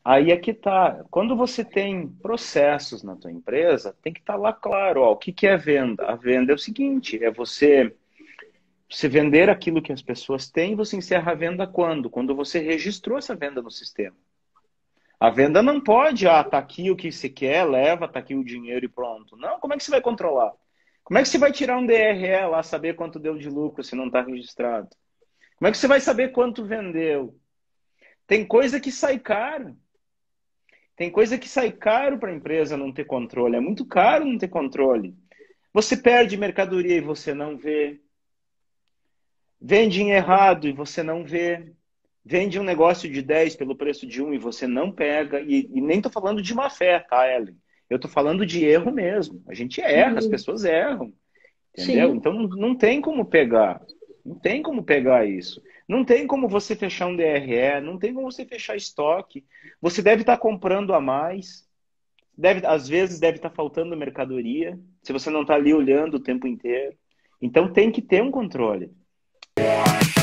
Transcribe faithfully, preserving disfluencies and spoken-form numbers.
Aí é que tá. Quando você tem processos na tua empresa, tem que estar lá claro, ó, o que que é venda? A venda é o seguinte, é você, você vender aquilo que as pessoas têm, você encerra a venda quando? Quando você registrou essa venda no sistema. A venda não pode, ah, tá aqui o que você quer, leva, tá aqui o dinheiro e pronto. Não, como é que você vai controlar? Como é que você vai tirar um D R E lá, saber quanto deu de lucro se não está registrado? Como é que você vai saber quanto vendeu? Tem coisa que sai caro. Tem coisa que sai caro para a empresa não ter controle. É muito caro não ter controle. Você perde mercadoria e você não vê. Vende em errado e você não vê. Vende um negócio de dez pelo preço de um e você não pega. E, e nem estou falando de má fé, tá, Ellen? Eu estou falando de erro mesmo. A gente erra, as Sim, pessoas erram. Entendeu? sim. Então não, não tem como pegar. Não tem como pegar isso. Não tem como você fechar um D R E, não tem como você fechar estoque. Você deve estar comprando a mais. Deve, às vezes deve estar faltando mercadoria, se você não está ali olhando o tempo inteiro. Então tem que ter um controle.